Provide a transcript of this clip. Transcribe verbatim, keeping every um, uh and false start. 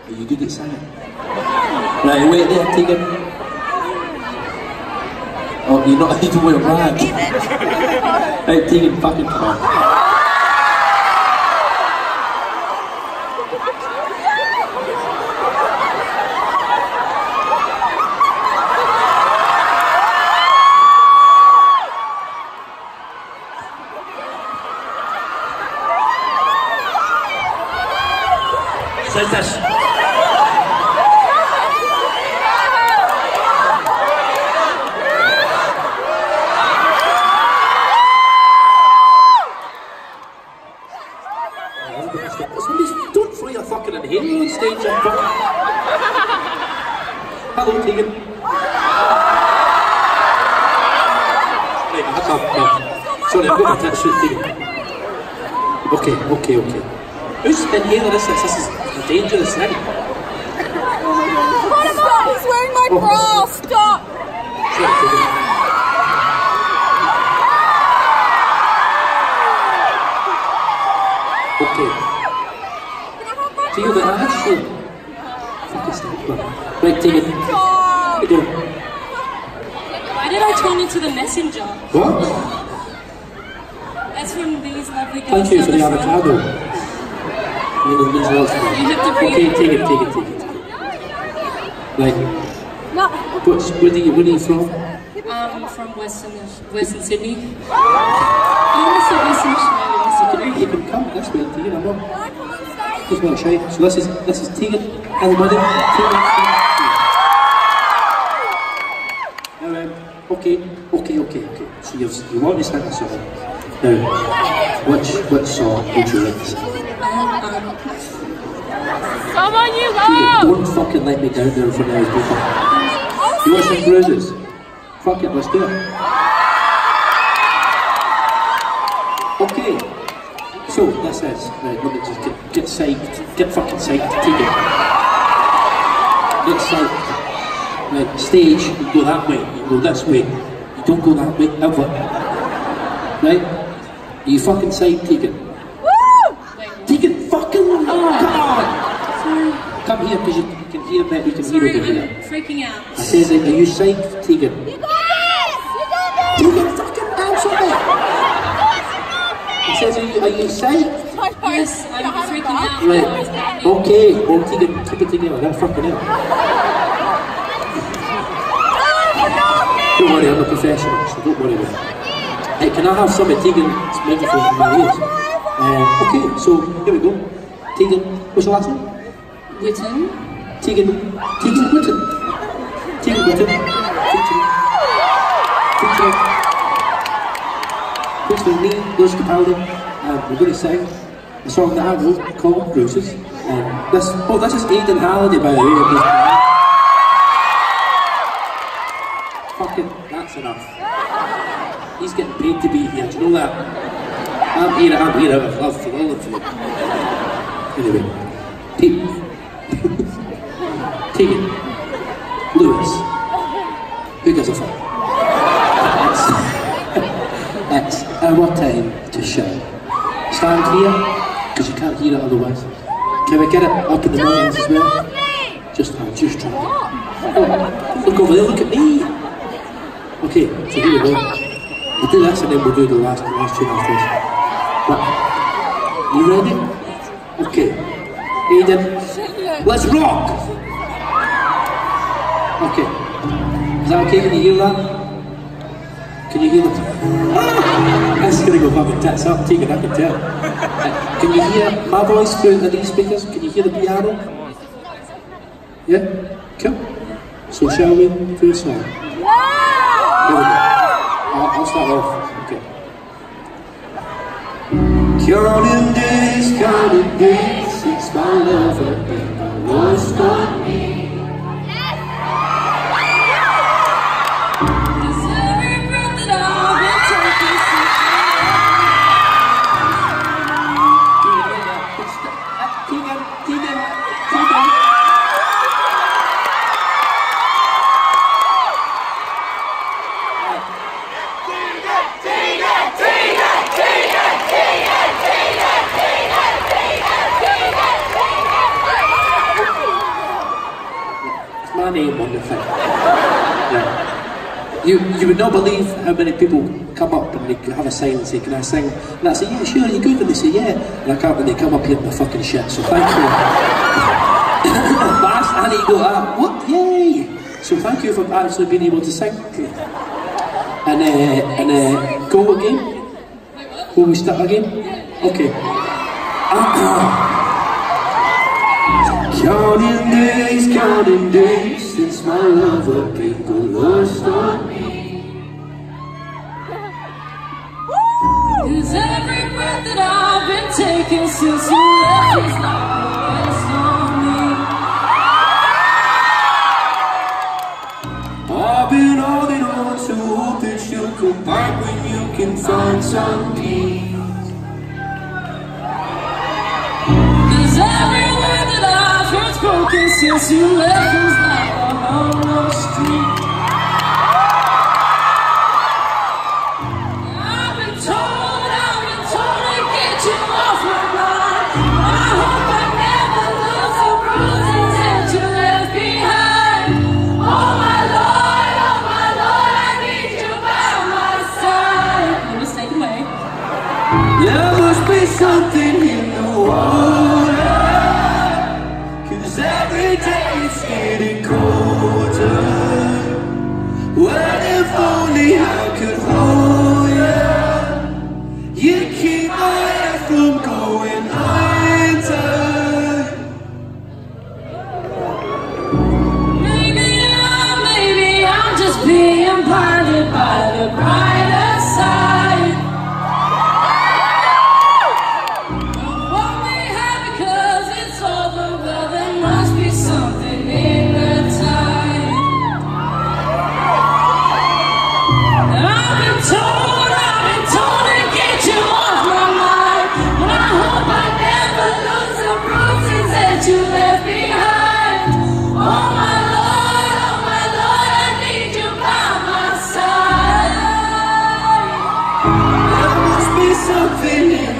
Are you good at singing? Right, wait there, Tegan. Oh, you're not, you don't wear a rag. Right, Tegan, fucking come on. Says this. Don't throw your fucking inhaler on stage, you fuck. Hello, Tegan. Right, that's up. Sorry, I've got my tits suit, Tegan. Okay, okay, okay. Whose inhaler is this? This is a dangerous thing. Stop! He's wearing my Oh. bra! Stop! Sorry, Tegan. Okay. Feel the ash? Fucking stop, man. Right, Tegan. Stop! Go. Why did I turn into the messenger? What? That's from these lovely girls. Thank you down for the front. avocado. I mean, it means a lot to me. You have to bring Okay, it. take it, take it, take it. Like, No. what's, where, do you, where are you from? Um, from Western, Western Sydney. I want to say Western Australia, sorry. You can come this way, Tegan, I'm not. He's not shy. So this is, this is Tegan, everybody. Tegan. Now, um, okay, okay, okay, okay. So you've, you want to sing a song. Now, which, which song would you like to sing? Come on, you Tegan, go! don't fucking let me down there in front of those people. You want to sing Bruises? Fuck it, let's do it. Okay. So, this is, right, let me just get, get psyched, get fucking psyched, take it. Get psyched. Right, stage, you go that way, you go this way. You don't go that way, ever. Right? Are you fucking psyched, Tegan? Woo! Tegan, fucking, oh, come on! Come here, because you can hear me, we can Sorry, hear over I'm here. freaking out. I said, are you psyched, Tegan? You got this! You got this! Tegan, fucking answer me! He says, are you, are you psyched? Yes, I'm freaking out. Right. Okay, well, Tegan, keep it together, that's fucking out. Don't worry, I'm a professional, so don't worry about it. Hey, can I have some of Tegan's microphone in my ears? Uh, okay, so here we go. Tegan, what's your last name? Witten. Tegan, Tegan Whitten. Tegan Whitten. Featuring, featuring, featuring me, Lewis Capaldi, and we're going to sing a song that I wrote called Bruises. And this, oh, this is Aidan Halliday, by the way. Fucking, that's enough. He's getting paid to be here, do you know that? I'm here, I'm here out of love for all of you. Anyway, Pete. Tegan, Lewis, who gives a fuck? It's, it's our time to shine. Stand here, because you can't hear it otherwise. Can we get it up in the mornings as well? Just, I'm just trying. Oh, look over there, look at me. Okay, so here we go. We'll do this and then we'll do the last, the last tune after this. But, you ready? Okay. Aidan, let's rock! Okay. Is that okay? Can you hear that? Can you hear that? This is going to go fucking tits up, Tegan, I can tell. Uh, can you hear my voice through the these speakers? Can you hear the piano? Yeah? Cool. So shall we do a song? Here we go. I'll, I'll start off. Okay. Counting days, counting days, since my lover lost on me. my name on the thing. Yeah. You, you would not believe how many people come up and they have a sign and say, can I sing? And I say, yeah, sure, you good? And they say, yeah. And I can't, and they come up here and they're fucking shit, so thank you. But I need to go, ah, what? Yay! So thank you for actually being able to sing. And, uh, and uh, go again? Will we start again? Okay. Counting days, counting days since my lover people lost on me. Cause every breath that I've been taking since you left is not the best on me. I've been holding on to hope that you'll come back when you can find some peace. Cause every word that I've heard's broken since you left was like a hollow street. I've been told, I've been told to get you off my mind. I hope I never lose the bruises that you left behind. Oh my Lord, oh my Lord, I need you by my side. Let me take it away. There must be something in the water, cause every day it's getting colder. What if only I could hold you? You keep my head from going under. Maybe I'm, maybe I'm just being blinded by the brighter side. Won't be happy cause it's over, well there must be something in the tide. I've been told, I've been told to get you off my mind, but I hope I never lose the bruises that you left behind. Oh my Lord, oh my Lord, I need you by my side. There must be something in